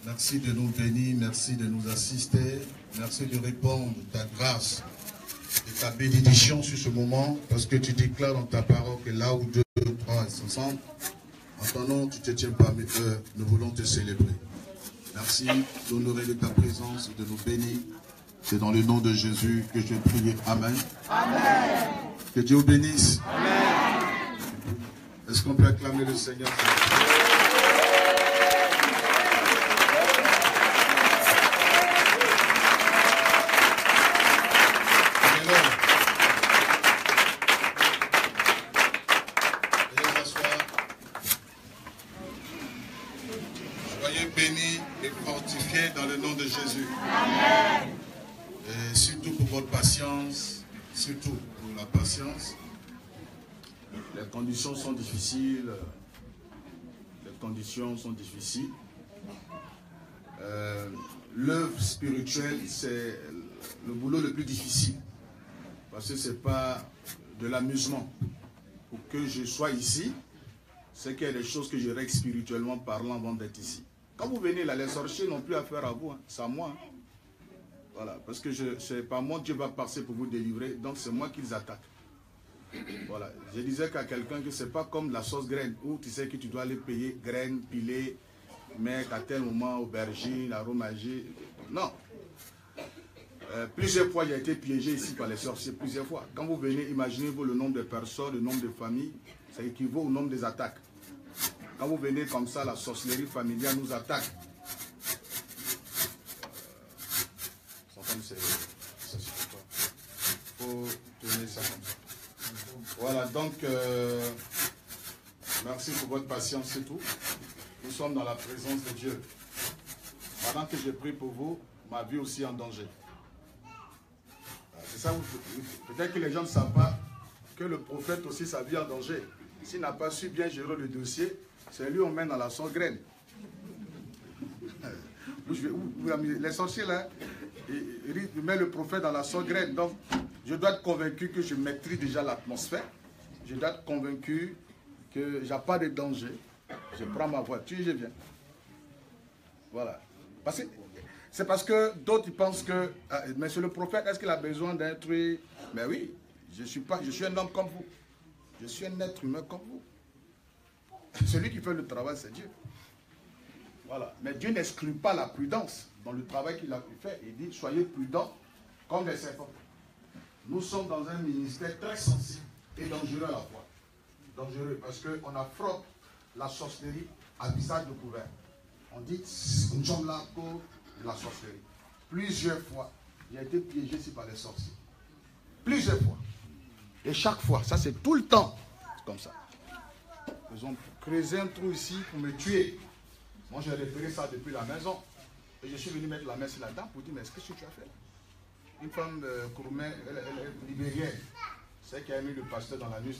Merci de nous bénir, merci de nous assister, merci de répondre ta grâce et ta bénédiction sur ce moment, parce que tu déclares dans ta parole que là où deux ou trois sont ensemble, en ton nom, tu te tiens parmi eux, nous voulons te célébrer. Merci d'honorer de ta présence et de nous bénir. C'est dans le nom de Jésus que je prie. Amen. Amen. Que Dieu vous bénisse. Amen. Est-ce qu'on peut acclamer le Seigneur? Surtout pour la patience. Les conditions sont difficiles. L'œuvre spirituelle, c'est le boulot le plus difficile. Parce que ce n'est pas de l'amusement. Pour que je sois ici, c'est qu'il y a des choses que je règle spirituellement parlant avant d'être ici. Quand vous venez là, les sorciers n'ont plus affaire à vous, hein. C'est à moi. Hein. Voilà, parce que c'est pas moi, Dieu va passer pour vous délivrer, donc c'est moi qu'ils attaquent. Voilà, je disais qu'à quelqu'un que c'est pas comme la sauce graine, où tu sais que tu dois aller payer graines, piler, mettre à tel moment aubergine, aromager. Non. Plusieurs fois, j'ai été piégé ici par les sorciers, plusieurs fois. Quand vous venez, imaginez-vous le nombre de personnes, le nombre de familles, ça équivaut au nombre des attaques. Quand vous venez comme ça, la sorcellerie familiale nous attaque. Ça suffit pas. Il faut tourner ça comme ça. Voilà, donc, merci pour votre patience, c'est tout. Nous sommes dans la présence de Dieu. Pendant que je prie pour vous, ma vie aussi est en danger. C'est ça, peut-être que les gens ne savent pas que le prophète aussi, sa vie est en danger. S'il n'a pas su bien gérer le dossier, c'est lui on mène dans la sauce graine. Les sorciers là, il met le prophète dans la sauce graine. Donc, je dois être convaincu que je maîtrise déjà l'atmosphère. Je dois être convaincu que j'ai pas de danger. Je prends ma voiture et je viens. Voilà. C'est parce que d'autres pensent que, mais c'est le prophète, est-ce qu'il a besoin d'instruire? Mais oui, je suis un homme comme vous. Je suis un être humain comme vous. Celui qui fait le travail, c'est Dieu. Voilà. Mais Dieu n'exclut pas la prudence dans le travail qu'il a pu faire. Il dit, soyez prudents comme des serpents. Nous sommes dans un ministère très sensible et dangereux à la fois. Dangereux parce qu'on affronte la sorcellerie à visage de couvert. On dit, nous sommes là pour la sorcellerie. Plusieurs fois, j'ai été piégé ici par les sorciers. Plusieurs fois. Et chaque fois, ça c'est tout le temps. C'est comme ça. Ils ont creusé un trou ici pour me tuer. Moi, j'ai repéré ça depuis la maison. Et je suis venu mettre la main sur la dame pour dire, mais qu'est-ce que tu as fait là? Une femme Kouroumé, elle est libérienne. C'est qui a mis le pasteur dans la nuit.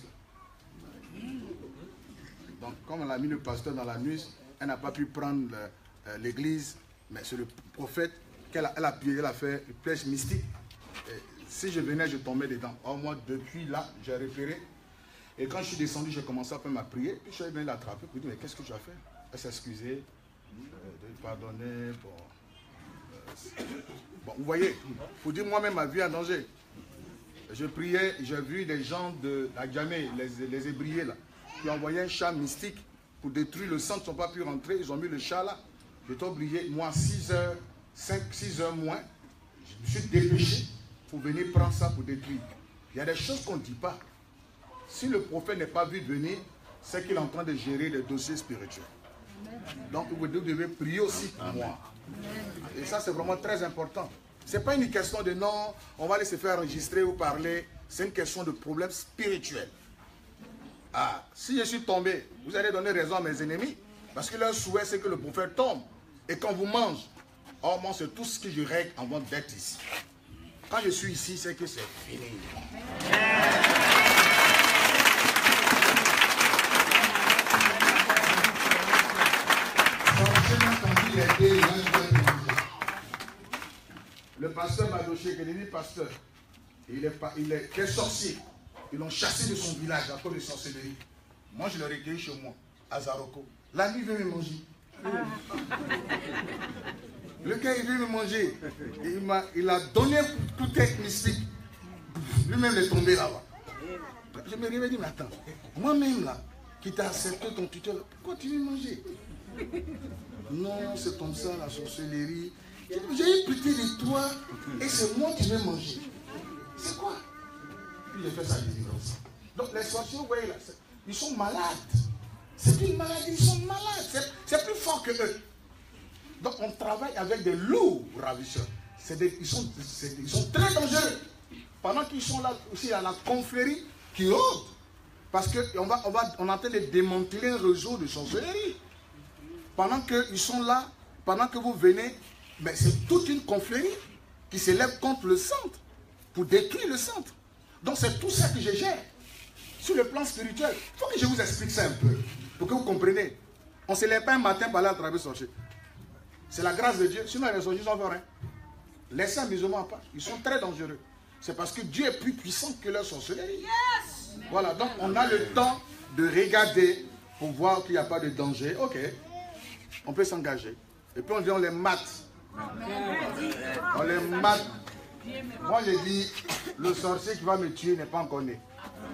Donc, comme elle a mis le pasteur dans la nuit, elle n'a pas pu prendre l'église. Mais c'est le prophète qu'elle a fait une flèche mystique. Et si je venais, je tombais dedans. Or, moi, depuis là, j'ai repéré. Et quand je suis descendu, j'ai commencé à faire ma prière. Puis je suis venu l'attraper pour dire, mais qu'est-ce que tu as fait? Elle s'est excusée, de pardonner. Bon, vous voyez, il faut dire moi-même ma vie est en danger. Je priais, j'ai vu les gens de la Djamé, les ébriers là, qui envoyaient un chat mystique pour détruire le sang, ils n'ont pas pu rentrer, ils ont mis le chat là. J'étais obligé, moi 6 heures moins, je me suis dépêché pour venir prendre ça pour détruire. Il y a des choses qu'on ne dit pas. Si le prophète n'est pas vu venir, c'est qu'il est en train de gérer les dossiers spirituels. Donc vous devez prier aussi pour moi. Et ça c'est vraiment très important. Ce n'est pas une question de non, on va laisser faire enregistrer ou parler. C'est une question de problème spirituel. Ah, si je suis tombé, vous allez donner raison à mes ennemis. Parce que leur souhait c'est que le prophète tombe. Et qu'on vous mange. Or moi c'est tout ce que je règle avant d'être ici. Quand je suis ici, c'est que c'est fini. Le pasteur Madoché, qui est devenu pasteur, il est sorcier. Ils l'ont chassé de son village à cause de sorcellerie. Moi, je l'ai recueilli chez moi, à Zaroko. La nuit, il veut me manger. Le gars, il veut me manger. Il a donné un coup de tête mystique. Lui-même, il est tombé là-bas. Je me réveille et dis, mais attends, moi-même là, qui t'a accepté ton tuteur, pourquoi tu veux manger? Non, c'est comme ça, la sorcellerie. J'ai eu pitié de toi et c'est moi qui vais manger. C'est quoi? Puis j'ai fait sa délivrance. Donc les sorciers, vous voyez là, ils sont malades. C'est une maladie, ils sont malades. C'est plus fort que eux. Donc on travaille avec des loups ravisseurs. Ils sont très dangereux. Pendant qu'ils sont là aussi à la confrérie qui rôde. Parce qu'on est en train de démanteler un réseau de sorcellerie. Pendant qu'ils sont là, pendant que vous venez, ben c'est toute une confrérie qui s'élève contre le centre pour détruire le centre. Donc c'est tout ça que je gère. Sur le plan spirituel, il faut que je vous explique ça un peu, pour que vous compreniez. On ne se lève pas un matin pour aller à travers les sorciers. C'est la grâce de Dieu, sinon les sorciers sont forts. Laissez un musulman à part, ils sont très dangereux. C'est parce que Dieu est plus puissant que leur sorcellerie. Yes! Voilà, donc on a le temps de regarder pour voir qu'il n'y a pas de danger. Ok, on peut s'engager. Et puis on dit on les mate. On les mate. Moi je dis, le sorcier qui va me tuer n'est pas encore né.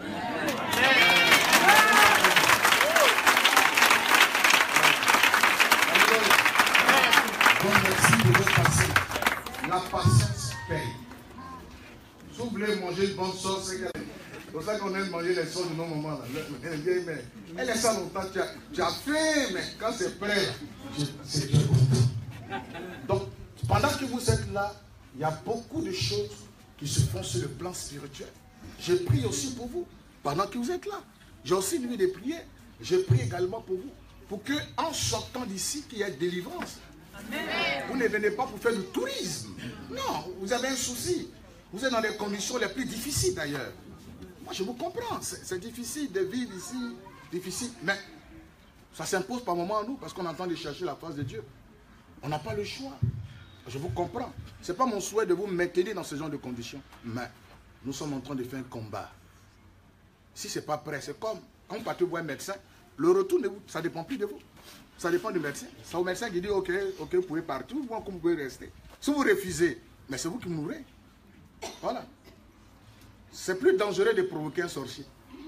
Donc merci de votre patience. La patience paye. Si vous voulez manger une bonne sauce, c'est pour ça qu'on aime manger les sauces de nos moments. Elle est ça longtemps, tu as faim, mais quand c'est prêt, c'est bien content. Donc, pendant que vous êtes là, il y a beaucoup de choses qui se font sur le plan spirituel. Je prie aussi pour vous, pendant que vous êtes là. J'ai aussi une nuit de prière. Je prie également pour vous, pour qu'en sortant d'ici, qu'il y ait délivrance. Amen. Vous ne venez pas pour faire du tourisme. Non, vous avez un souci. Vous êtes dans des conditions les plus difficiles d'ailleurs. Moi, je vous comprends. C'est difficile de vivre ici. Difficile. Mais ça s'impose par moment à nous parce qu'on est en train de chercher la face de Dieu. On n'a pas le choix. Je vous comprends. Ce n'est pas mon souhait de vous maintenir dans ce genre de conditions. Mais nous sommes en train de faire un combat. Si ce n'est pas prêt, c'est comme quand vous partez voir un médecin. Le retour, ça ne dépend plus de vous. Ça dépend du médecin. C'est au médecin qui dit ok, vous pouvez partir, ou vous pouvez rester. Si vous refusez, mais c'est vous qui mourrez. Voilà. C'est plus dangereux de provoquer un sorcier.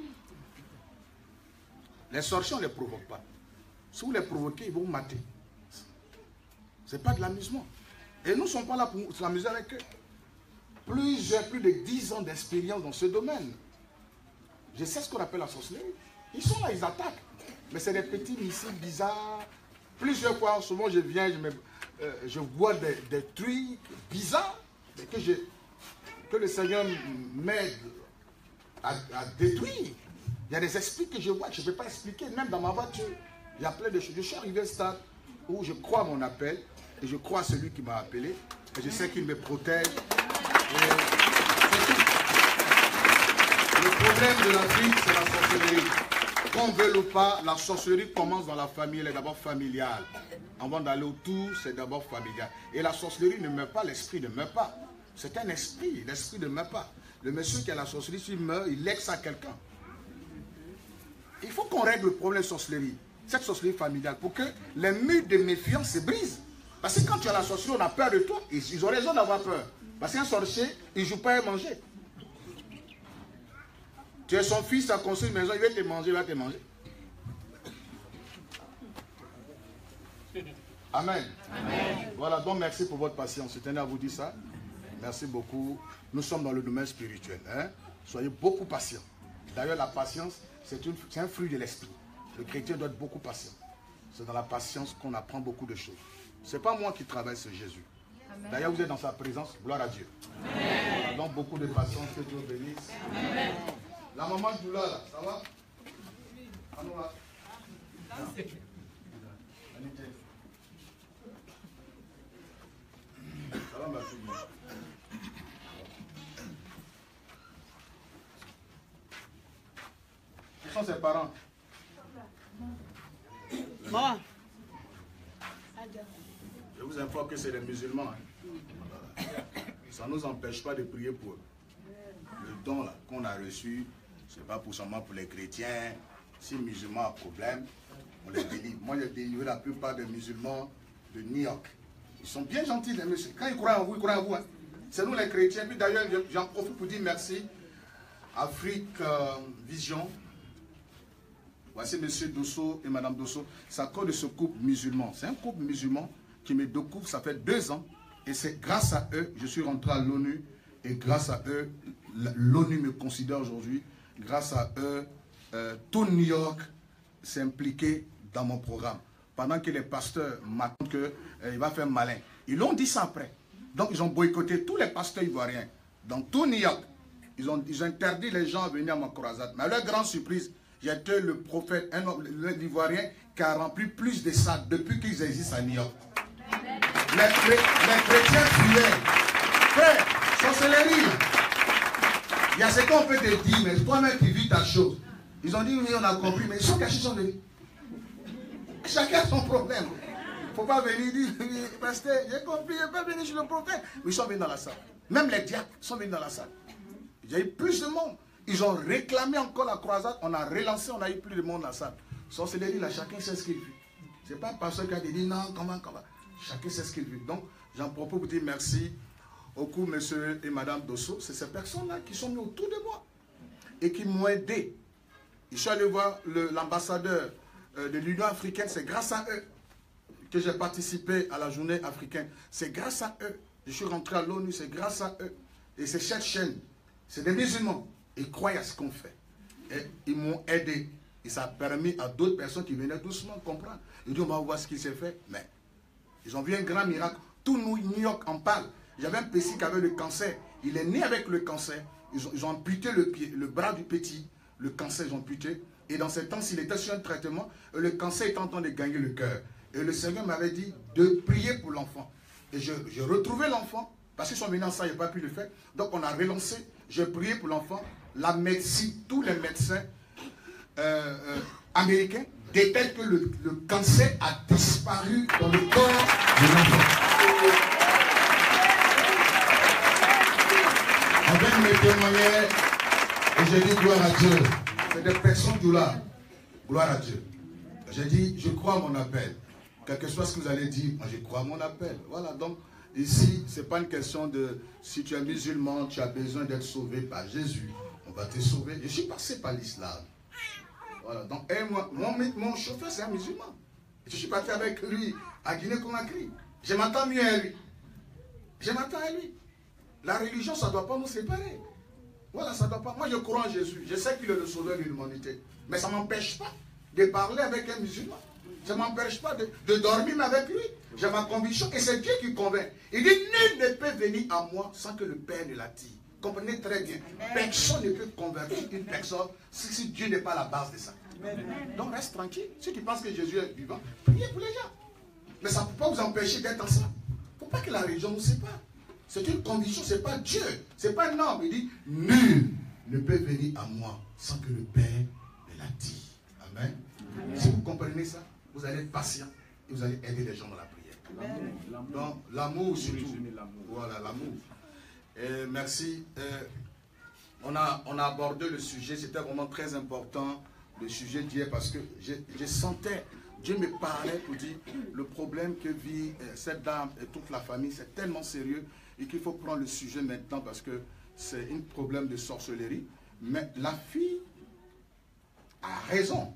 Les sorciers, on ne les provoque pas. Si vous les provoquez, ils vont vous mater. Ce n'est pas de l'amusement. Et nous ne sommes pas là pour s'amuser avec eux. Plus de 10 ans d'expérience dans ce domaine. Je sais ce qu'on appelle la sorcellerie. Ils sont là, ils attaquent. Mais c'est des petits missiles bizarres. Plusieurs fois, souvent je viens, je vois des trucs bizarres que le Seigneur m'aide à détruire. Il y a des esprits que je vois que je ne peux pas expliquer, même dans ma voiture. Il y a plein de choses. Je suis arrivé à un stade où je crois à mon appel et je crois à celui qui m'a appelé et je sais qu'il me protège. Le problème de la vie, c'est la sorcellerie. Qu'on veuille ou pas, la sorcellerie commence dans la famille, elle est d'abord familiale. Avant d'aller autour, c'est d'abord familial. Et la sorcellerie ne meurt pas, l'esprit ne meurt pas. C'est un esprit, l'esprit ne meurt pas. Le monsieur qui a la sorcellerie, s'il meurt, il lègue ça à quelqu'un. Il faut qu'on règle le problème de sorcellerie, cette sorcellerie familiale, pour que les murs de méfiance se brisent. Parce que quand tu as la sorcellerie, on a peur de toi. Ils ont raison d'avoir peur. Parce qu'un sorcier, il ne joue pas à manger. Tu es son fils, tu as construit une maison, il va te manger, il va te manger. Amen. Amen. Voilà, donc merci pour votre patience. Je tenais à vous dire ça. Merci beaucoup. Nous sommes dans le domaine spirituel. Hein? Soyez beaucoup patients. D'ailleurs, la patience, c'est un fruit de l'esprit. Le chrétien doit être beaucoup patient. C'est dans la patience qu'on apprend beaucoup de choses. Ce n'est pas moi qui travaille, c'est Jésus. D'ailleurs, vous êtes dans sa présence. Gloire à Dieu. Amen. Donc, beaucoup de patience. Que Dieu bénisse. Amen. La maman de Doula, là, ça va? Ça va, ma fille? Qui sont ses parents? Bon. Je vous informe que c'est les musulmans. Hein. Ça ne nous empêche pas de prier pour eux. Le don qu'on a reçu, ce n'est pas seulement pour les chrétiens. Si les musulmans ont un problème, on les délivre. Moi, j'ai délivré la plupart des musulmans de New York. Ils sont bien gentils, les messieurs. Quand ils croient en vous, ils croient en vous. Hein. C'est nous les chrétiens. Puis d'ailleurs, j'en profite pour dire merci. Afrique Vision. Voici M. Dosso et Mme Dosso. C'est à cause de ce couple musulman. C'est un couple musulman qui me découvre, ça fait 2 ans. Et c'est grâce à eux, je suis rentré à l'ONU. Et grâce à eux, l'ONU me considère aujourd'hui. Grâce à eux, tout New York s'est impliqué dans mon programme. Pendant que les pasteurs m'attendent qu'il va faire malin. Ils l'ont dit ça après. Donc ils ont boycotté tous les pasteurs ivoiriens. Dans tout New York, ils ont interdit les gens à venir à ma croisade. Mais à leur grande surprise, j'ai été le prophète, un homme, l'Ivoirien, qui a rempli plus de salles depuis qu'ils existent à New York. Les chrétiens fuyaient. Frère, sorcellerie. Il y a ce qu'on peut te dire, mais toi-même qui vis ta chose. Ils ont dit, oui, on a compris, mais ils sont cachés, ils sont venus. Chacun a son problème. Il ne faut pas venir dire, pasteur, j'ai compris, je ne vais pas venir chez le prophète. Mais ils sont venus dans la salle. Même les diacres sont venus dans la salle. Il y a eu plus de monde. Ils ont réclamé encore la croisade. On a relancé, on a eu plus de monde dans la salle. Sorcellerie, là, chacun sait ce qu'il vit. Ce n'est pas parce qu'il a dit non, comment. Chacun sait ce qu'il vit. Donc, j'en profite pour dire merci au coup, monsieur et madame Dosso. C'est ces personnes-là qui sont venues autour de moi et qui m'ont aidé. Je suis allé voir l'ambassadeur de l'Union africaine. C'est grâce à eux que j'ai participé à la journée africaine. C'est grâce à eux. Je suis rentré à l'ONU, c'est grâce à eux. Et c'est cette chaîne. C'est des musulmans. Ils croient à ce qu'on fait. Et ils m'ont aidé. Et ça a permis à d'autres personnes qui venaient doucement comprendre. Ils disent, on va voir ce qui s'est fait. Mais ils ont vu un grand miracle. Tout New York en parle. J'avais un petit qui avait le cancer. Il est né avec le cancer. Ils ont amputé le bras du petit. Le cancer, ils ont amputé. Et dans ce temps, s'il était sur un traitement, le cancer était en train de gagner le cœur. Et le Seigneur m'avait dit de prier pour l'enfant. Et je retrouvais l'enfant. Parce qu'ils sont venus en ça, il n'y a pas pu le faire. Donc on a relancé. J'ai prié pour l'enfant. La médecine, tous les médecins américains détectent que le cancer a disparu dans le corps de l'enfant. Avec mes témoignages, et j'ai dit gloire à Dieu. C'est des personnes du là. Gloire à Dieu. J'ai dit, je crois à mon appel. Quel que soit ce que vous allez dire, moi je crois à mon appel. Voilà, donc ici, ce n'est pas une question de si tu es musulman, tu as besoin d'être sauvé par Jésus. On va te sauver. Je suis passé par l'islam. Voilà, donc et moi, mon chauffeur c'est un musulman. Je suis parti avec lui à Guinée-Conakry. Je m'attends mieux à lui. Je m'attends à lui. La religion, ça ne doit pas nous séparer. Voilà, ça ne doit pas. Moi, je crois en Jésus. Je sais qu'il est le sauveur de l'humanité. Mais ça ne m'empêche pas de parler avec un musulman. Ça ne m'empêche pas de dormir avec lui. J'ai ma conviction et c'est Dieu qui convainc. Il dit, nul ne peut venir à moi sans que le Père ne l'attire. Comprenez très bien. Personne ne peut convertir une personne si Dieu n'est pas la base de ça. Donc reste tranquille. Si tu penses que Jésus est vivant, priez pour les gens. Mais ça ne peut pas vous empêcher d'être ensemble. Il ne faut pas que la religion nous sépare. C'est une condition, ce n'est pas Dieu. Ce n'est pas un homme. Il dit, nul ne peut venir à moi sans que le Père ne l'attire. Amen. Si vous comprenez ça, vous allez être patient et vous allez aider les gens dans la prière. Donc l'amour surtout. Voilà, l'amour. Merci. On a abordé le sujet, c'était vraiment très important, le sujet d'hier, parce que je sentais, Dieu me parlait pour dire, le problème que vit cette dame et toute la famille, c'est tellement sérieux, et qu'il faut prendre le sujet maintenant, parce que c'est un problème de sorcellerie. Mais la fille a raison.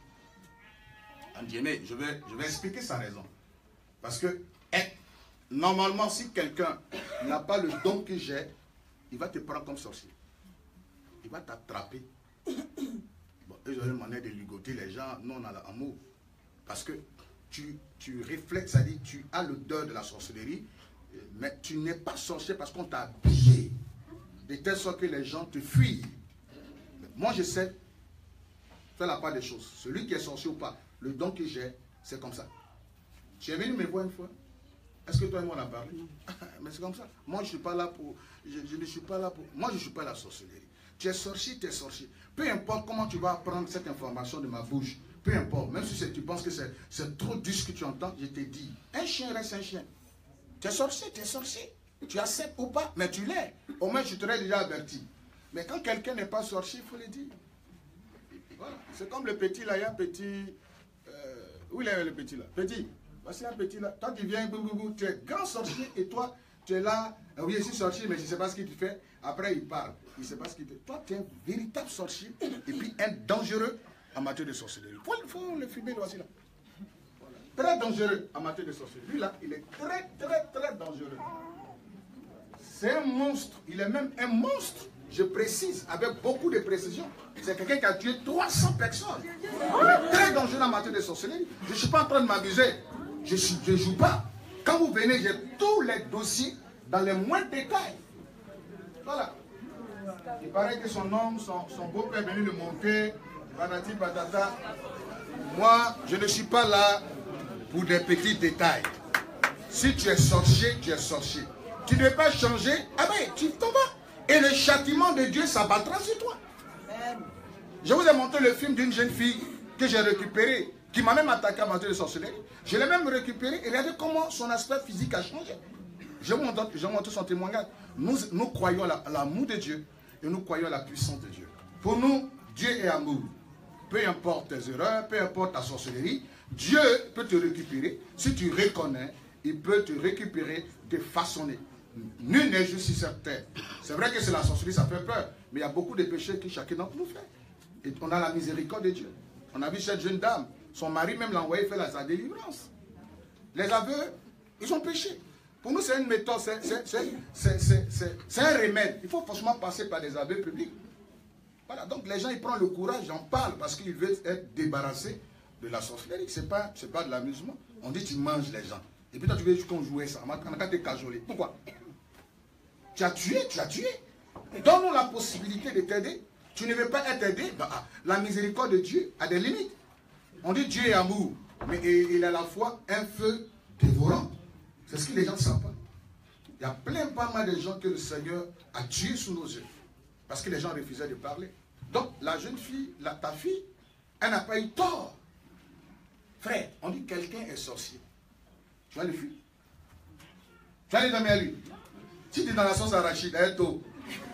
Je vais expliquer sa raison. Parce que, normalement, si quelqu'un n'a pas le don que j'ai, il va te prendre comme sorcier. Il va t'attraper. Bon, ils ont une manière de ligoter les gens. Nous, on a l'amour. Parce que tu réflètes, c'est-à-dire tu as l'odeur de la sorcellerie, mais tu n'es pas sorcier parce qu'on t'a habillé. De telle sorte que les gens te fuient. Moi, je sais faire la part des choses. Celui qui est sorcier ou pas, le don que j'ai, c'est comme ça. Tu es venu me voir une fois. Est-ce que toi et moi on a parlé? Mais c'est comme ça. Moi, je ne suis pas là pour... Je ne suis pas là pour... Moi, je ne suis pas la sorcellerie. Tu es sorcier, tu es sorcier. Peu importe comment tu vas apprendre cette information de ma bouche. Peu importe. Même si tu penses que c'est trop dur ce que tu entends, je te dis. Un chien reste un chien. Tu es sorcier, tu es sorcier. Tu acceptes ou pas, mais tu l'es. Au moins, je t'aurais déjà averti. Mais quand quelqu'un n'est pas sorcier, il faut le dire. Voilà. C'est comme le petit là, il y a un petit... où il est le petit là? Petit. voici un petit là. Toi, tu viens, tu es grand sorcier et toi, tu es là. Oui, je suis sorcier, mais je ne sais pas ce qu'il te fait. Après, il parle. Il ne sait pas ce qu'il te fait. Toi, tu es un véritable sorcier et puis un dangereux en matière de sorcellerie. Il faut le filmer, le voici là. Voilà. Très dangereux en matière de sorcellerie. Lui là, il est très, très, très dangereux. C'est un monstre. Il est même un monstre. Je précise, avec beaucoup de précision. C'est quelqu'un qui a tué 300 personnes. Il est très dangereux en matière de sorcellerie. Je ne suis pas en train de m'amuser. Je ne joue pas. Quand vous venez, j'ai tous les dossiers dans les moindres détails. Voilà. Il paraît que son homme, son beau-père est venu le monter. Patati patata. Moi, je ne suis pas là pour des petits détails. Si tu es sorcier, tu es sorcier. Tu ne veux pas changer, ah ben, tu t'en vas. Et le châtiment de Dieu s'abattra sur toi. Je vous ai montré le film d'une jeune fille que j'ai récupérée, qui m'a même attaqué à matière de sorcellerie. Je l'ai même récupérée et regardez comment son aspect physique a changé. Je vous montre son témoignage. Nous croyons à l'amour de Dieu et nous croyons à la puissance de Dieu. Pour nous, Dieu est amour. Peu importe tes erreurs, peu importe ta sorcellerie, Dieu peut te récupérer. Si tu reconnais, il peut te récupérer, te façonner. Nul n'est juste sur cette terre. C'est vrai que c'est la sorcellerie, ça fait peur. Mais il y a beaucoup de péchés que chacun d'entre nous fait. Et on a la miséricorde de Dieu. On a vu cette jeune dame, son mari même l'a envoyé faire sa délivrance. Les aveux, ils ont péché. Pour nous, c'est une méthode, c'est un remède. Il faut forcément passer par des aveux publics. Voilà, donc les gens, ils prennent le courage, ils en parlent parce qu'ils veulent être débarrassés de la sorcellerie. Ce n'est pas de l'amusement. On dit tu manges les gens. Et puis toi, tu veux juste qu'on jouait ça. On a été cajolé. Pourquoi? Tu as tué, tu as tué. Donne-nous la possibilité de t'aider. Tu ne veux pas être aidé. Bah, la miséricorde de Dieu a des limites. On dit Dieu est amour, mais il a à la fois un feu dévorant. C'est ce que les gens ne savent pas. Il y a pas mal de gens que le Seigneur a tués sous nos yeux. Parce que les gens refusaient de parler. Donc, la jeune fille, ta fille, elle n'a pas eu tort. Frère, on dit que quelqu'un est sorcier. Tu vas le fuir. Tu vas aller dormir à lui. Si tu es dans la sauce arachide, elle tôt.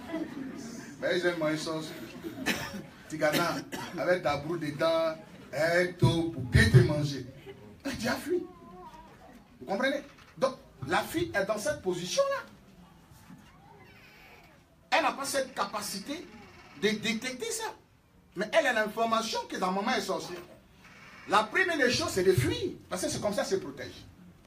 Mais j'aime manger sauce. Tigana, avec ta broue dedans, elle tôt pour bien te manger. Tu as fui. Vous comprenez? Donc, la fille est dans cette position-là. Elle n'a pas cette capacité de détecter ça. Mais elle a l'information que sa maman est sorcière. La première des choses, c'est de fuir. Parce que c'est comme ça qu'elle se protège.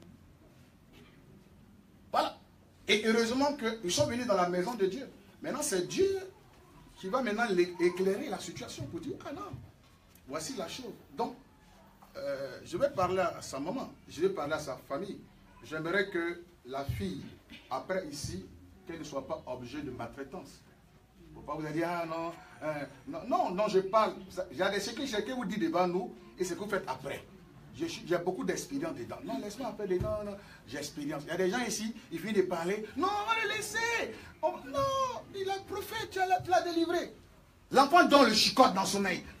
Voilà. Et heureusement qu'ils sont venus dans la maison de Dieu. Maintenant, c'est Dieu qui va maintenant éclairer la situation pour dire, ah non, voici la chose. Donc, je vais parler à sa maman, je vais parler à sa famille. J'aimerais que la fille, après ici, qu'elle ne soit pas objet de maltraitance. Il ne faut pas vous dire, ah non, non, je parle. Il y a ce que vous dites devant nous et ce que vous faites après. J'ai beaucoup d'expérience dedans. Non, laisse-moi après dedans. Non, j'ai expérience. Il y a des gens ici, ils finissent de parler. Non, on va le laisser. Oh, non, il est le prophète, tu l'as délivré. L'enfant donne le chicote dans son œil.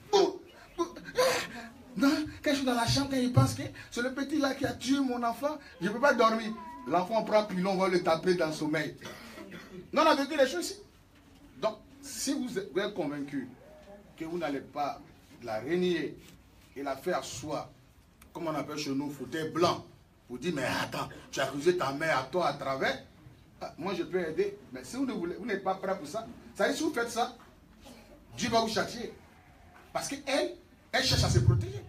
Non, quand je suis dans la chambre, quand il pense que c'est le petit là qui a tué mon enfant, je ne peux pas dormir. L'enfant prend pilon, on va le taper dans le sommeil. Non, on a vécu les choses ici. Donc, si vous êtes convaincu que vous n'allez pas la renier et la faire soi, comme on appelle chez nous, fauteuil blanc, vous dites, mais attends, tu as accusé ta mère à toi à travers, moi je peux aider. Mais si vous n'êtes pas prêt pour ça, ça veut dire si vous faites ça, Dieu va vous châtier. Parce qu'elle, elle cherche à se protéger.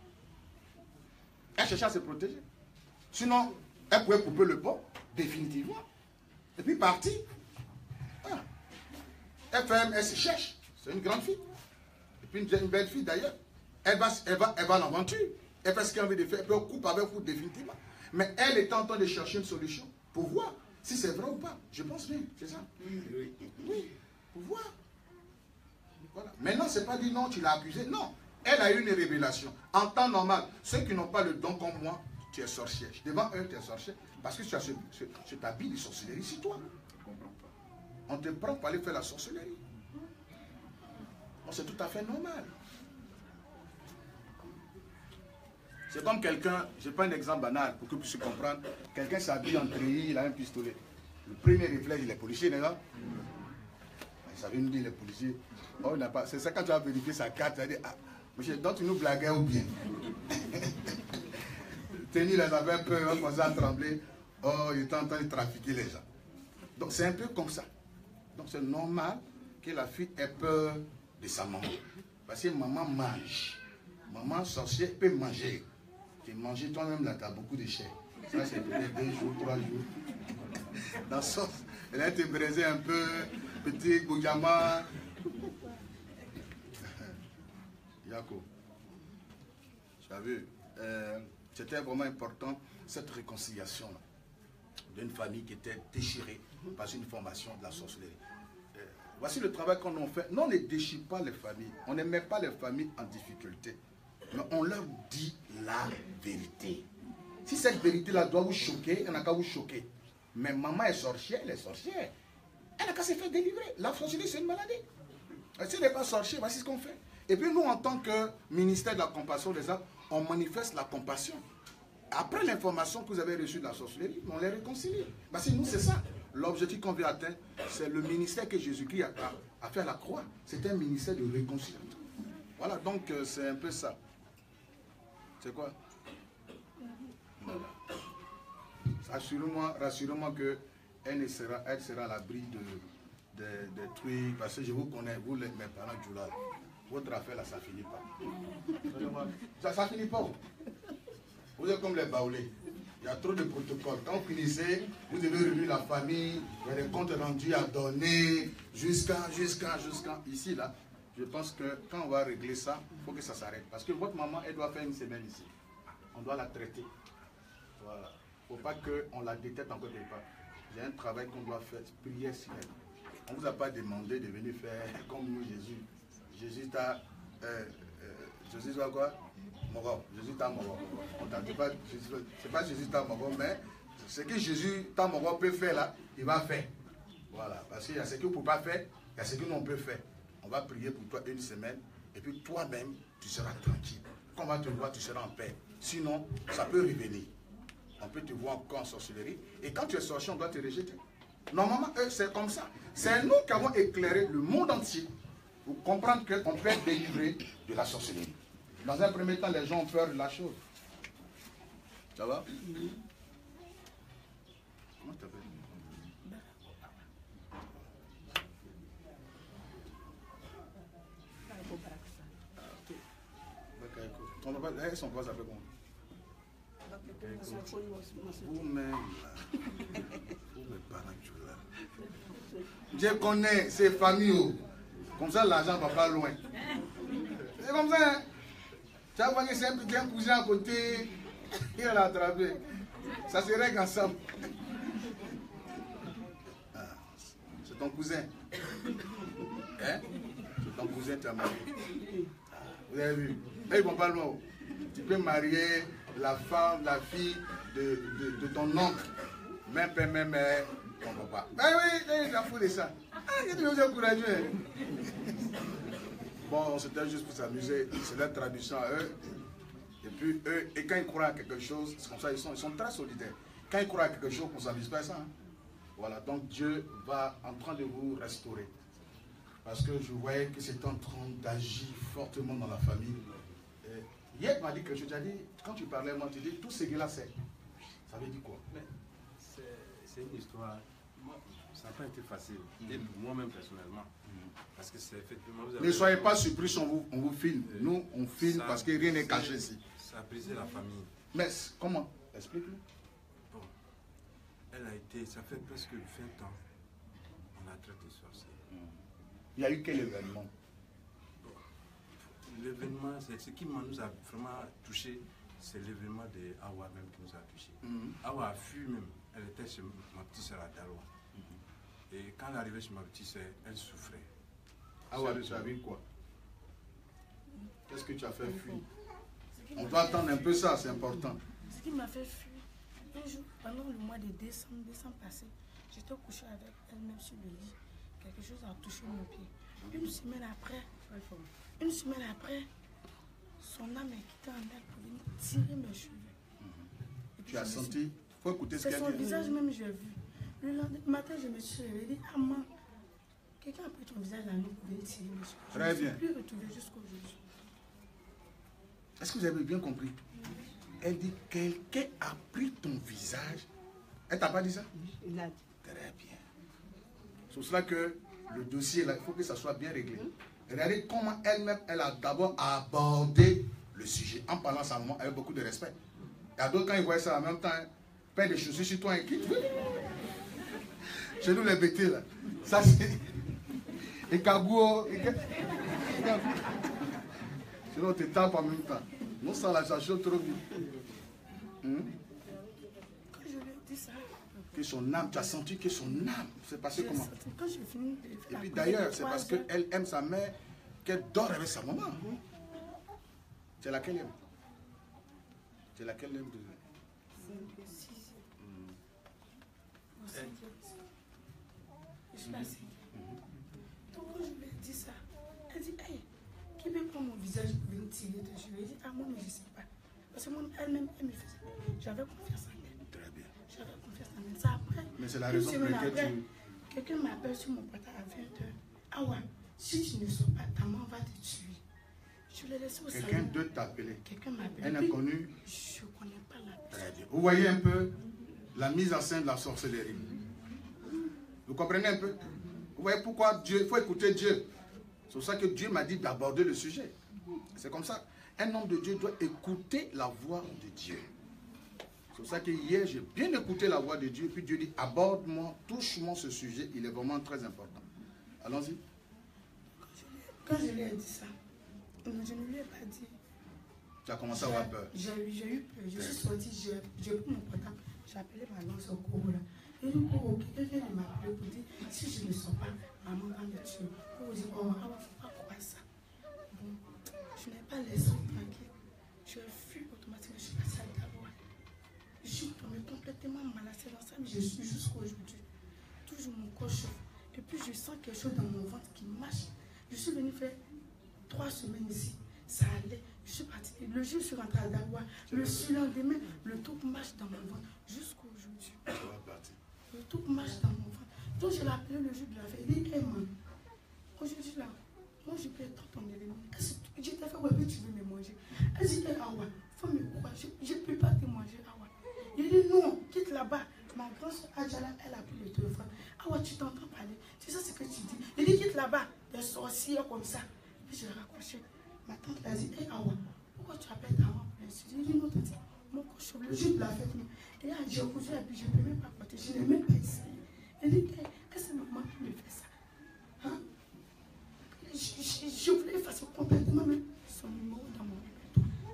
Elle cherche à se protéger. Sinon, elle pouvait couper le pont, définitivement. Et puis partir. Voilà. Elle se cherche. C'est une grande fille. Et puis une belle fille d'ailleurs. Elle va à l'aventure. Elle fait ce qu'elle a envie de faire. Elle peut couper avec vous définitivement. Mais elle est en train de chercher une solution pour voir si c'est vrai ou pas. Je pense bien, c'est ça? Oui, pour voir. Voilà. Maintenant, ce n'est pas dit non, tu l'as accusé. Non. Elle a eu une révélation. En temps normal, ceux qui n'ont pas le don comme moi, tu es sorcière. Devant eux, tu es sorcière. Parce que tu as cet habit de sorcellerie sur toi. On te prend pour aller faire la sorcellerie. C'est tout à fait normal. C'est comme quelqu'un, je prends un exemple banal pour que vous puissiez comprendre. Quelqu'un s'habille en treillis, il a un pistolet. Le premier réflexe, il est policier, n'est-ce pas? Ça veut nous dire les policiers. Oh, c'est ça quand tu vas vérifier sa carte, tu vas dire, ah, monsieur, donc tu nous blaguais ou bien? tenir les affaires peur, on commençait à trembler. Oh, il était en train de trafiquer les gens. Donc c'est un peu comme ça. Donc c'est normal que la fille ait peur de sa maman. Parce que maman mange. Maman sorcière peut manger. Tu manges toi-même là, tu as beaucoup de chair. Ça c'est peut-être 2 jours, 3 jours. Dans ce sens, elle a été braisée un peu, petit goujama. Yako, tu as vu, c'était vraiment important cette réconciliation-là d'une famille qui était déchirée par une formation de la sorcellerie. Voici le travail qu'on a fait. Nous, on ne déchire pas les familles, on ne met pas les familles en difficulté, mais on leur dit la vérité. Si cette vérité-là doit vous choquer, elle n'a qu'à vous choquer. Mais maman est sorcière, elle est sorcière. Elle n'a qu'à se faire délivrer. La sorcellerie, c'est une maladie. Si elle n'est pas sorcière, voici ce qu'on fait. Et puis nous, en tant que ministère de la compassion des âmes, on manifeste la compassion. Après l'information que vous avez reçue de la sorcellerie, on les réconcilie. Parce que nous, c'est ça. L'objectif qu'on veut atteindre, c'est le ministère que Jésus-Christ a fait à la croix. C'est un ministère de réconciliation. Voilà, donc c'est un peu ça. C'est quoi? Rassurez-moi qu'elle sera à l'abri des trucs. Parce que je vous connais, vous, mes parents du là. Votre affaire là, ça ne finit pas. Ça ne finit pas. Vous êtes comme les baoulés. Il y a trop de protocoles. Quand vous finissez, vous devez réunir la famille, il y a des comptes rendus à donner, jusqu'à. Ici, là, je pense que quand on va régler ça, il faut que ça s'arrête. Parce que votre maman, elle doit faire une semaine ici. On doit la traiter. Voilà. Il ne faut pas qu'on la détecte encore quelque part. Il y a un travail qu'on doit faire, prière sur elle. On ne vous a pas demandé de venir faire comme nous, Jésus. Jésus t'a... Jésus t'a quoi? Moro. Jésus t'a moro. C'est pas Jésus t'a moro, mais ce que Jésus t'a moro peut faire là, il va faire. Voilà. Parce qu'il y a ce que vous ne pouvez pas faire, il y a ce que l'on peut faire. On va prier pour toi une semaine, et puis toi-même, tu seras tranquille. Quand on va te voir, tu seras en paix. Sinon, ça peut revenir. On peut te voir encore en sorcellerie. Et quand tu es sorcier, on doit te rejeter. Normalement, c'est comme ça. C'est nous qui avons éclairé le monde entier pour comprendre qu'on peut être délivré de la sorcellerie. Dans un premier temps, les gens ont peur de la chose. Ça va? Comment tu t'appelles? On va pas, son voix s'appelle comment? Vous-même, vous me parlez là. Je connais ces familles. Comme ça, l'argent ne va pas loin. C'est comme ça. Hein? Tu vas voir que c'est un petit cousin à côté. Il l'a attrapé. Ça se règle ensemble. Ah, c'est ton cousin. Hein? C'est ton cousin, tu as marié. Vous avez vu? Là, ils ne vont pas loin. Tu peux marier la femme, la fille de ton oncle. Même père, même mère, ton papa. Ah oui, il a foutu ça. Ah, il est encouragé. Bon, c'était juste pour s'amuser. C'est leur tradition à eux. Et puis, eux, et quand ils croient à quelque chose, c'est comme ça, ils sont très solidaires. Quand ils croient à quelque chose, on ne s'amuse pas à ça. Hein. Voilà, donc Dieu va en train de vous restaurer. Parce que je voyais que c'était en train d'agir fortement dans la famille. Hier, tu m'as dit que je t'ai dit, quand tu parlais, moi, tu dis, tout ce là c'est. Ça veut dire quoi? C'est une histoire. Moi, ça n'a pas été facile. Et pour moi-même, personnellement. Parce que c'est effectivement. Ne soyez pas surpris si on vous filme. Nous, on filme parce que rien n'est caché ici. Ça a brisé la famille. Mais comment? Explique-nous. Bon. Elle a été. Ça fait presque 20 ans. On a traité de sorcière. Il y a eu quel événement? L'événement, ce qui nous a vraiment touché, c'est l'événement de Awa même qui nous a touché. Awa a fui même. Elle était chez ma petite sœur à Daloa. Et quand elle arrivait chez ma petite sœur, elle souffrait. Awa, tu as vu quoi? Qu'est-ce que tu as fait fuir? On doit attendre un peu ça, c'est important. Ce qui m'a fait fuir, un jour, pendant le mois de décembre passé, j'étais couché avec elle-même sur le lit. Quelque chose a touché mon pied. Une semaine après, son âme est quittée en elle pour venir tirer mes cheveux. Tu as senti? Il faut écouter ce qu'elle dit. C'est son visage même, j'ai vu. Le lendemain matin, je me suis réveillée et dit, ah maman, quelqu'un a pris ton visage à nous pour venir tirer mes cheveux. Très bien. Je ne suis plus retrouvée jusqu'aujourd'hui. Est-ce que vous avez bien compris? Elle dit, quelqu'un a pris ton visage. Elle t'a pas dit ça? Il a dit. Très bien. C'est cela que le dossier, là, il faut que ça soit bien réglé. Regardez comment elle-même, elle a d'abord abordé le sujet en parlant à sa maman avec beaucoup de respect. Il y a d'autres, quand ils voient ça en même temps, paire des chaussures sur toi et quitte. Chez nous, les bêtés, là. Ça, c'est. Et Kagouo. Sinon, on te tape en même temps. Non, ça, là, ça chauffe trop vite. Quand je lui ai dit ça, Que son âme, tu as senti que son âme s'est passé comment? quand j'ai fini de Et faire puis la d'ailleurs, prière, c'est parce 3 heures, qu'elle aime sa mère qu'elle dort avec sa maman. C'est laquelle aime? C'est laquelle aime de... Je suis assise. Donc quand je lui ai dit ça, elle dit, hey, qui veut prendre mon visage pour venir tirer dessus? Je lui ai dit, ah moi, mais je ne sais pas. Parce que moi, elle-même, elle me faisait. J'avais confiance en elle. Très bien. J'avais confiance en elle. Ça après. Mais c'est la une raison pour semaine laquelle après, tu... quelqu'un m'appelle sur mon portable à 20h. Ah ouais, si tu ne sors pas, ta maman va te tuer. Je l'ai laissé au salon. Quelqu'un d'autre t'a appelé. Quelqu'un m'a appelé. Un inconnu. Je ne connais pas la personne. Très bien. Vous voyez un peu la mise en scène de la sorcellerie. Vous comprenez un peu? Vous voyez pourquoi Dieu, il faut écouter Dieu. C'est pour ça que Dieu m'a dit d'aborder le sujet. C'est comme ça. Un homme de Dieu doit écouter la voix de Dieu. C'est pour ça que hier, j'ai bien écouté la voix de Dieu. Puis Dieu dit, aborde-moi, touche-moi ce sujet. Il est vraiment très important. Allons-y. Quand je lui ai dit ça, je ne lui ai pas dit. Tu as commencé à avoir peur. J'ai eu peur. Je suis sortie, j'ai pris mon portable. J'ai appelé ma nonce au Congo là. Et du coup, quelqu'un vient de m'appeler pour dire, si je ne sors pas, maman va me tuer. Pour vous dire, oh, il ne faut pas croire ça. Bon, je n'ai pas laissé tranquille. Je fus automatiquement, je suis passée à Garoua. Je suis tombée complètement malade dans ça, mais je suis jusqu'à aujourd'hui. Toujours mon corps chauffe. Et puis je sens quelque chose dans mon ventre qui marche. Je suis venue faire 3 semaines ici. Ça allait. Je suis partie. Le jour où je suis rentrée à Garoua, le surlendemain, le truc marche dans mon ventre jusqu'à aujourd'hui. Le truc marche dans mon ventre. Donc je l'ai appelé le jour de la fête. Il dit, hey man, aujourd'hui là, moi je peux être ton élément. Je t'ai fait, ouais, tu veux me manger. Elle dit, hey Awa, faut me croire, je ne peux pas te manger, Awa. Il dit, non, quitte là-bas. Ma grand-soeur Adjala, elle a pris le téléphone. Awa, tu t'entends parler. C'est ça ce que tu dis. Il dit, quitte là-bas, des sorcières comme ça. Et puis je l'ai raccroché. Ma tante a dit, hey Awa, pourquoi tu appelles ta maman pour l'insulte? Il dit, non, tante, mon corps chauffe, le jour de la fête. Et là, j'ai cousu et puis je ne peux même pas porter. Je n'ai même pas essayé. Il dit, hey, est-ce que maman qui me fait ça? Hein? Je voulais effacer complètement même son numéro dans mon répertoire.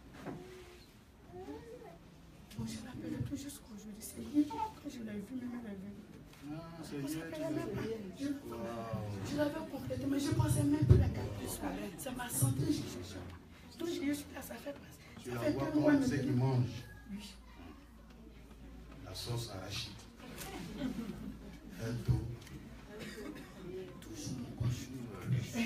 Donc je l'appelle tout jusqu'aujourd'hui. C'est hier, quand je l'ai vu, même elle est venue. Ah, c'est hier, Je l'avais complètement, je ne pensais même plus à quelque chose. C'est ma santé, je cherche. Donc je suis là, ça fait passer. Tu la vois comme ceux qui mangent. Oui. La sauce arachide. Un dos. Toujours mon corps chaud.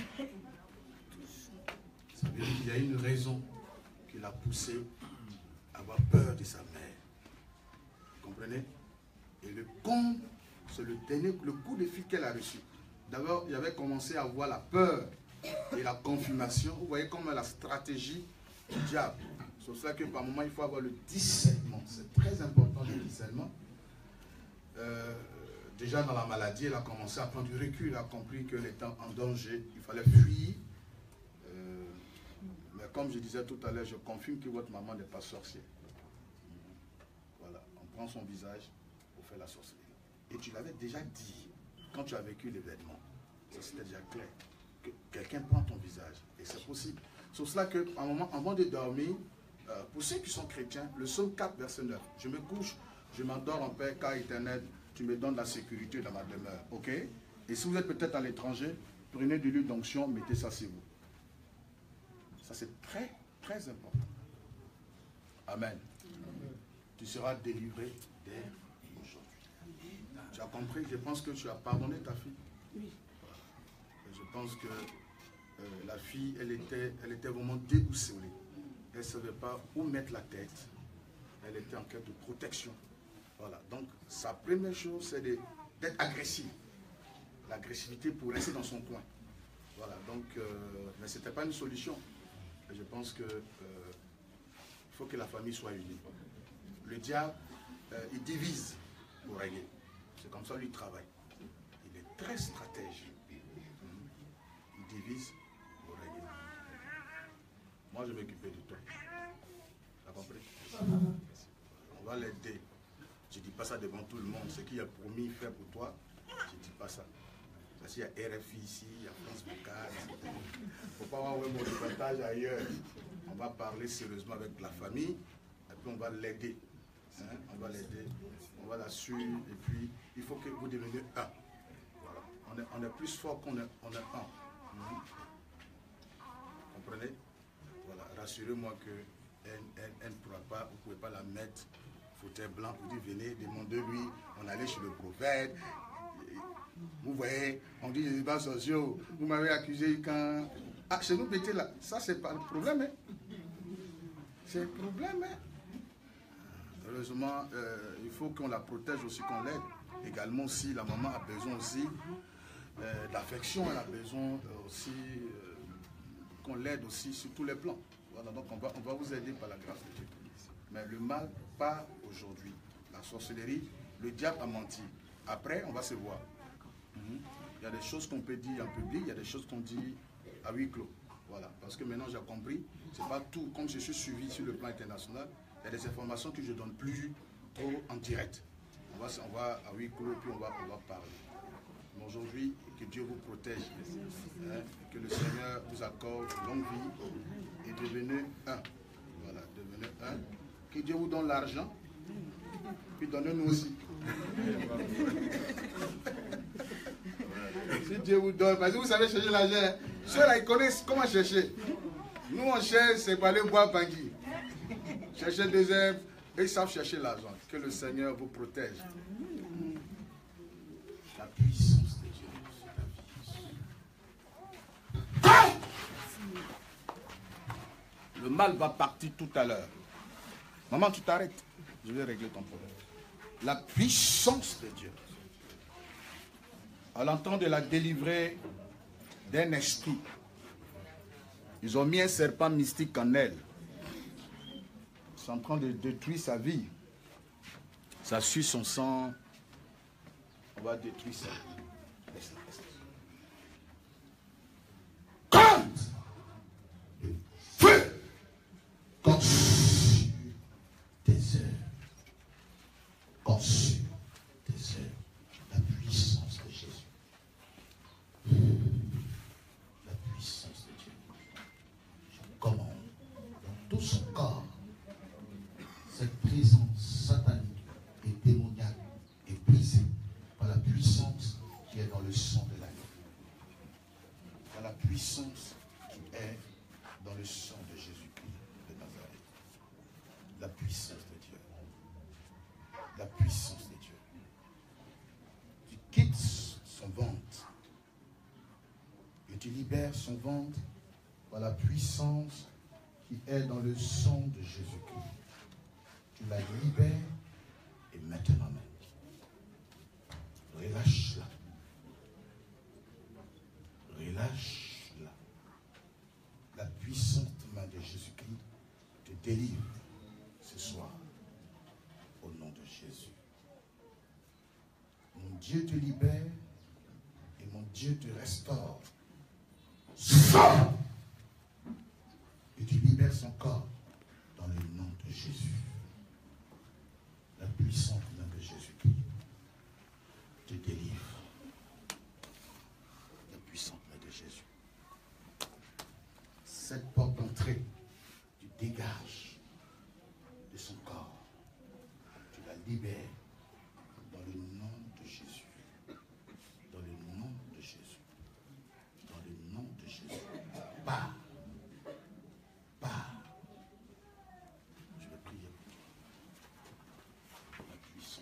Ça veut dire qu'il y a une raison qui l'a poussé à avoir peur de sa mère. Vous comprenez? Et le con, c'est le coup de fil qu'elle a reçu. D'abord, il avait commencé à avoir la peur et la confirmation. Vous voyez comme la stratégie du diable. C'est pour ça que par moment, il faut avoir le discernement. C'est très important le discernement. Déjà dans la maladie, elle a commencé à prendre du recul. Elle a compris qu'elle était en danger. Il fallait fuir. Mais comme je disais tout à l'heure, je confirme que votre maman n'est pas sorcière. Voilà, on prend son visage pour faire la sorcellerie. Et tu l'avais déjà dit quand tu as vécu l'événement. Ça c'était déjà clair. Que quelqu'un prend ton visage. Et c'est possible. C'est cela qu'à un moment, avant de dormir, pour ceux qui sont chrétiens, le psaume 4, verset 9. Je me couche, je m'endors en paix, car éternel, tu me donnes la sécurité dans ma demeure. Ok? Et si vous êtes peut-être à l'étranger, prenez de l'huile d'onction, mettez ça sur vous. Ça c'est très, très important. Amen. Tu seras délivré dès aujourd'hui. Tu as compris? Je pense que tu as pardonné ta fille. Oui. Et je pense que la fille, elle était vraiment déboussolée. Elle ne savait pas où mettre la tête. Elle était en quête de protection. Voilà. Donc, sa première chose, c'est d'être agressive. L'agressivité pour rester dans son coin. Voilà. Donc, mais ce n'était pas une solution. Et je pense que Il faut que la famille soit unie. Le diable, il divise pour régner. C'est comme ça qu'il travaille. Il est très stratège. Il divise pour régner. Moi, je vais m'occuper de toi. Tu as compris? On va l'aider. Je ne dis pas ça devant tout le monde. Ce qu'il a promis faire pour toi, je ne dis pas ça. Parce qu'il y a RFI ici, il y a France Vocal. Il ne faut pas avoir un mot de partage ailleurs. On va parler sérieusement avec la famille et puis on va l'aider. Hein? On va l'aider, on va la suivre et puis il faut que vous deveniez un. Voilà. On est plus fort qu'on est un. Comprenez? Voilà. Rassurez-moi qu'elle ne pourra pas, vous ne pouvez pas la mettre fauteuil blanc pour dire venez, demandez-lui, on allait chez le prophète. Vous voyez, on dit les débats sociaux, vous m'avez accusé quand... Ah, chez nous, mettez là, ça c'est pas le problème. Hein. C'est le problème. Hein. Heureusement, il faut qu'on la protège aussi, qu'on l'aide. Également aussi, la maman a besoin aussi d'affection, elle a besoin aussi qu'on l'aide aussi sur tous les plans. Voilà, donc on va vous aider par la grâce de Dieu. Mais le mal, pas aujourd'hui. La sorcellerie, le diable a menti. Après, on va se voir. Il y a des choses qu'on peut dire en public, il y a des choses qu'on dit à huis clos. Voilà, parce que maintenant j'ai compris, c'est pas tout. Comme je suis suivi sur le plan international, il y a des informations que je ne donne plus trop en direct. On va à huis clos, puis on va parler. Mais aujourd'hui, que Dieu vous protège, hein, que le Seigneur vous accorde longue vie et devenez un. Voilà, devenez un. Que Dieu vous donne l'argent, puis donnez-nous aussi. Si Dieu vous donne, parce que vous savez chercher l'argent, ceux-là ils connaissent comment chercher. Nous on cherche, c'est pour aller boire Bangui. Chercher des herbes, et ils savent chercher l'argent. Que le Seigneur vous protège. La puissance de Dieu. Le mal va partir tout à l'heure. Maman, tu t'arrêtes. Je vais régler ton problème. La puissance de Dieu. À l'entendre de la délivrer d'un esprit, ils ont mis un serpent mystique en elle. Ils sont en train de détruire sa vie. Ça suit son sang. On va détruire ça. Quand le feu consume tes œuvres, consume tes œuvres, la puissance de Jésus. La puissance de Dieu. Je commande dans tout son corps cette présence satanique et démoniaque est brisée par la puissance qui est dans le sang de l'agneau. Par la puissance qui est dans le sang de Jésus-Christ de Nazareth. La puissance de Dieu. La puissance de Dieu. Tu quittes son ventre et tu libères son ventre par la puissance qui est dans le sang de Jésus-Christ. Tu la libères et maintenant même, relâche-la. Relâche-la. La puissante main de Jésus-Christ te délivre ce soir au nom de Jésus. Mon Dieu te libère et mon Dieu te restaure. Sors! Et tu libères son corps dans le nom de Jésus. La puissante main de Jésus-Christ te délivre. La puissante main de Jésus. Cette porte d'entrée, tu dégages de son corps. Tu la libères dans le nom de Jésus. Dans le nom de Jésus. Dans le nom de Jésus. Pars. Pars. Je vais prier pour toi. La puissance.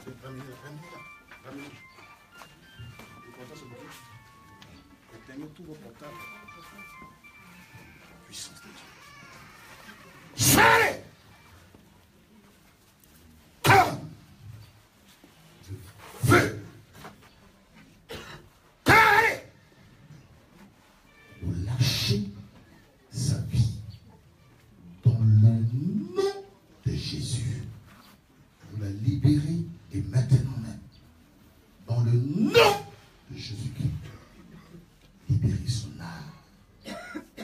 Éteignez tous vos portables. Puissance de Dieu. Feu. Vous lâchez sa vie dans le nom de Jésus. Vous la libérez et maintenant même, dans le nom de Jésus-Christ, libérez son âme.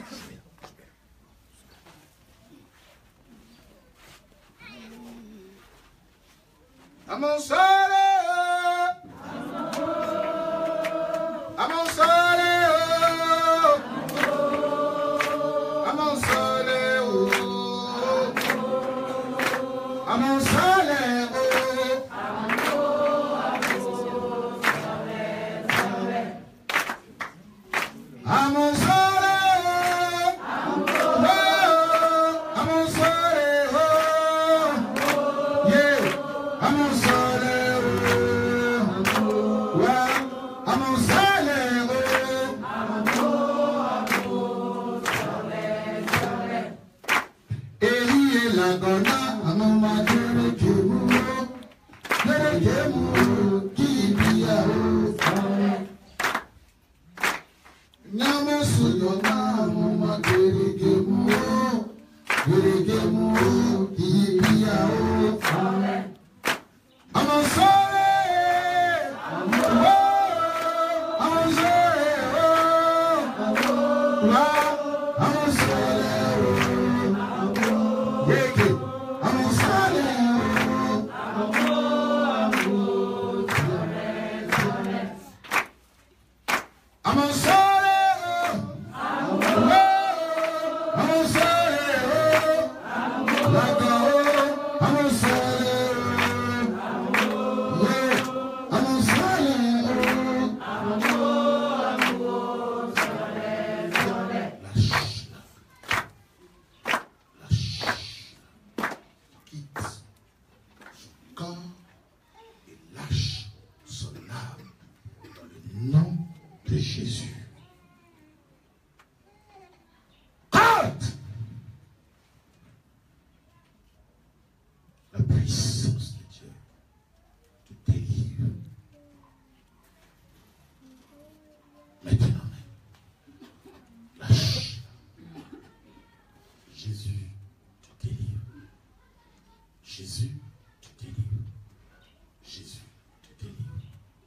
À mon soleil, à mon soleil, à mon soleil, à mon soleil, à mon soleil. Jésus te délivre. Jésus te délivre.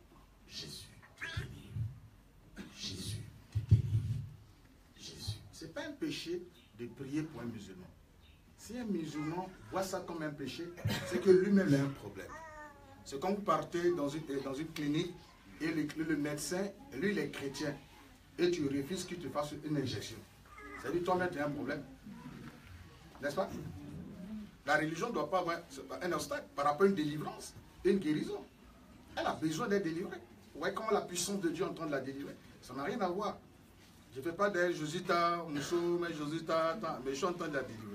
Jésus te délivre. Jésus te délivre. Jésus. Ce n'est pas un péché de prier pour un musulman. Si un musulman voit ça comme un péché, c'est que lui-même a un problème. C'est quand vous partez dans une clinique et le médecin, lui il est chrétien, et tu refuses qu'il te fasse une injection. C'est-à-dire toi-même tu as un problème. N'est-ce pas? La religion ne doit pas avoir un obstacle par rapport à une délivrance, une guérison. Elle a besoin d'être délivrée. Vous voyez comment la puissance de Dieu est en train de la délivrer. Ça n'a rien à voir. Je ne fais pas des Josita, Mousso, mais Josita, mais je suis en train de la délivrer.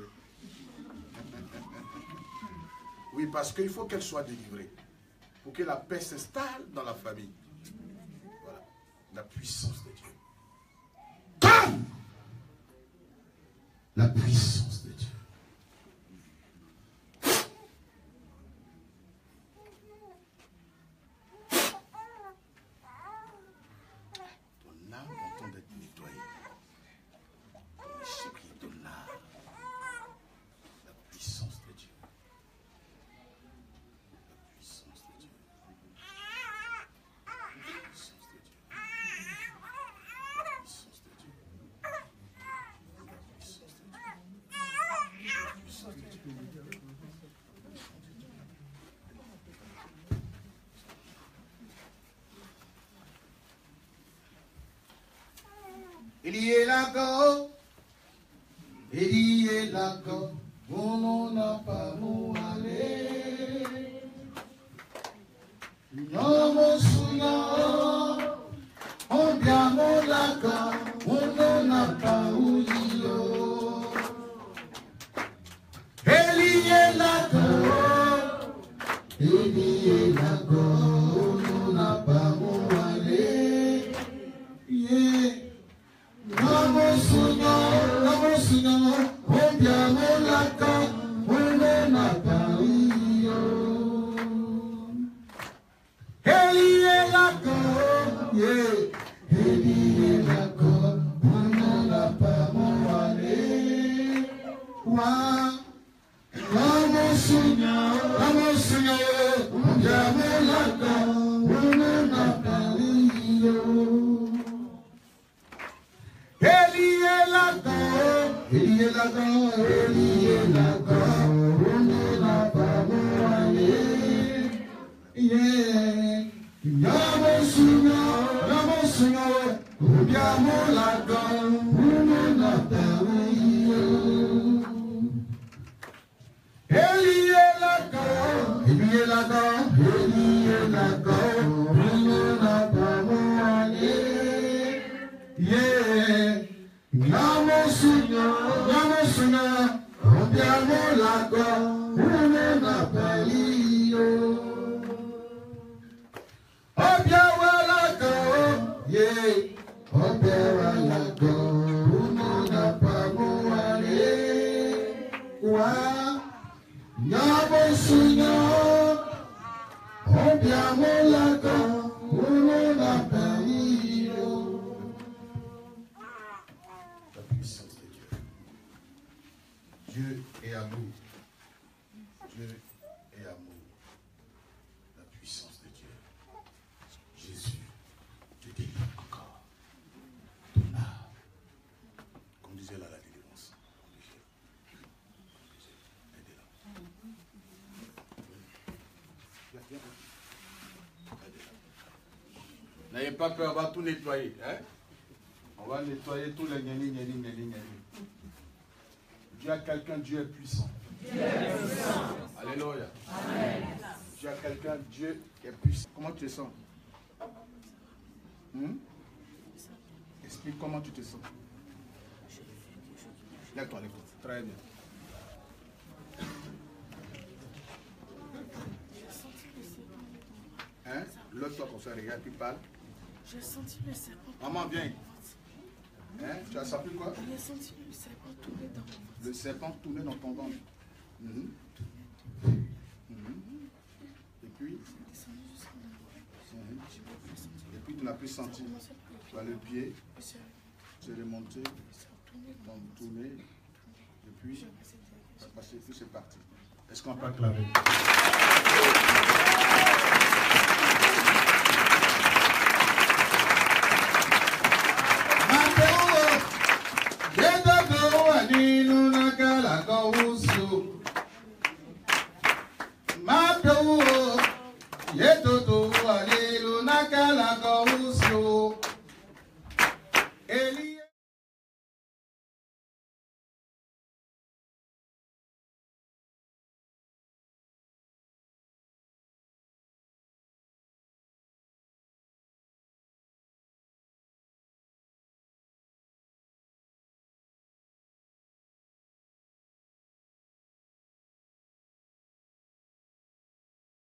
Oui, parce qu'il faut qu'elle soit délivrée. Pour que la paix s'installe dans la famille. Voilà. La puissance de Dieu. Comme la puissance de Dieu. Ton âme entend d'être nettoyée. Ton esprit, ton âme. La puissance de Dieu. La puissance de Dieu. La puissance de Dieu. La puissance de Dieu. La puissance de Dieu. La puissance de Dieu. Il y est là-bas, il y est là-bas, on n'a pas où aller. Non, mon souillon, on vient mon lac, on n'a pas où aller. Il y est là-bas, Eli Elago, Nuna Pamuale, yeah. Namo Sunyo, Obiamo Laka, Nuna Pamuale. Eli Elago, yeah. Eli Elago, Nuna Pamuale, wa. Namo Sunyo, Obiamo Laka, Nuna Pamuale. Eli Elago, Nuna Pamuale, yeah. Namo Sunyo, Obiamo Laka, Nuna Pamuale. Eli Elago, Nuna Pamuale, yeah. Namo Sunyo, Obiamo Laka, Nuna Pamuale. Obiamo Laka, yeah. Obiamo Laka, Nuna Pamuale, wa. Namo Sunyo, Obiamo Laka, Nuna Pamuale. La puissance de Dieu. Dieu est amour. Dieu est amour. La puissance de Dieu. Jésus te délivre encore. Ton âme. Comme disait là la délivrance. Aidez-la. N'ayez pas peur, on va tout nettoyer. Hein? On va nettoyer tous les gnanis. Dieu a quelqu'un, Dieu est puissant. Alléluia. Amen. Dieu a quelqu'un, Dieu est puissant. Comment tu te sens? Explique comment tu te sens. Lève-toi, lève-toi. Très bien. Hein? Lève-toi comme ça, regarde, tu parles. J'ai senti le serpent. Maman, viens. Hein? Tu as senti quoi? J'ai senti le serpent tourner dans mon ventre. Le serpent tourner dans ton ventre. Et puis? Et puis tu n'as plus senti. Tu as le pied. C'est remonté. Tourner. Et puis, ça passé, puis c'est parti. Est-ce qu'on peut acclamer?